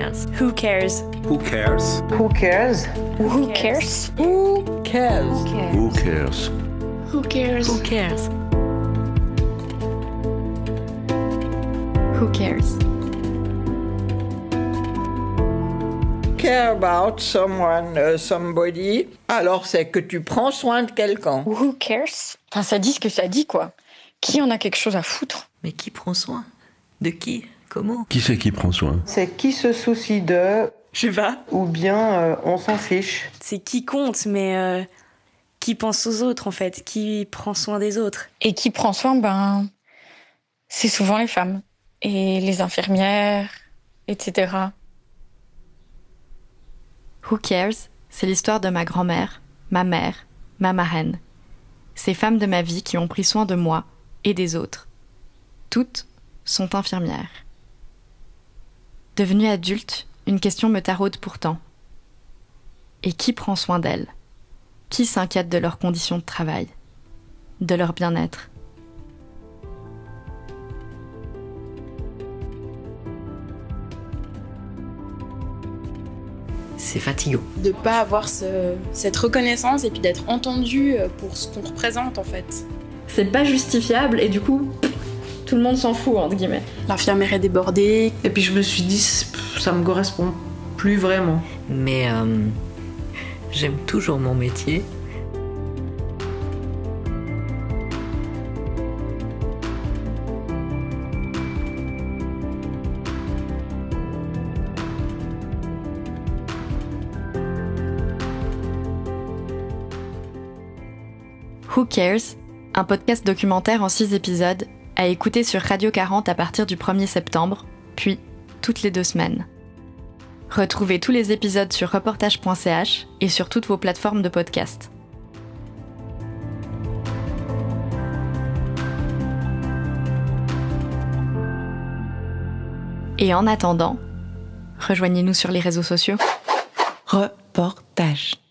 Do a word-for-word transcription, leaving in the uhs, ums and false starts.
cares? Who cares? Who cares? Who cares? Who cares? Who cares? Who cares? Who cares? Who cares? Who cares? Care about someone, uh, somebody. Alors c'est que tu prends soin de quelqu'un. Who cares? Enfin, ça dit ce que ça dit, quoi. Qui en a quelque chose à foutre? Mais qui prend soin? De qui? Comment? Qui c'est qui prend soin? C'est qui se soucie de, Je sais pas. ou bien euh, on s'en fiche. C'est qui compte, mais euh, qui pense aux autres, en fait. Qui prend soin des autres. Et qui prend soin, ben, c'est souvent les femmes. Et les infirmières, et cetera. Who cares? C'est l'histoire de ma grand-mère, ma mère, ma marraine. Ces femmes de ma vie qui ont pris soin de moi et des autres. Toutes sont infirmières. Devenue adulte, une question me taraude pourtant. Et qui prend soin d'elles? Qui s'inquiète de leurs conditions de travail? De leur bien-être? C'est fatigant. De pas avoir ce, cette reconnaissance et puis d'être entendu pour ce qu'on représente en fait. C'est pas justifiable et du coup, tout le monde s'en fout, entre guillemets. L'infirmière est débordée. Et puis je me suis dit, ça me correspond plus vraiment. Mais euh, j'aime toujours mon métier. Who cares? Un podcast documentaire en six épisodes, à écouter sur Radio quarante à partir du premier septembre, puis toutes les deux semaines. Retrouvez tous les épisodes sur reportage point c h et sur toutes vos plateformes de podcast. Et en attendant, rejoignez-nous sur les réseaux sociaux. Reportage.